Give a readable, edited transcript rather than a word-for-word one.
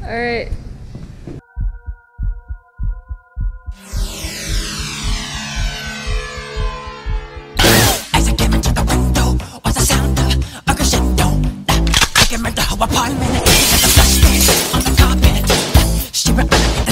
Alright. As I came into the window was the sound of a crescendo. I can remember how apartment, the flush on the carpet. She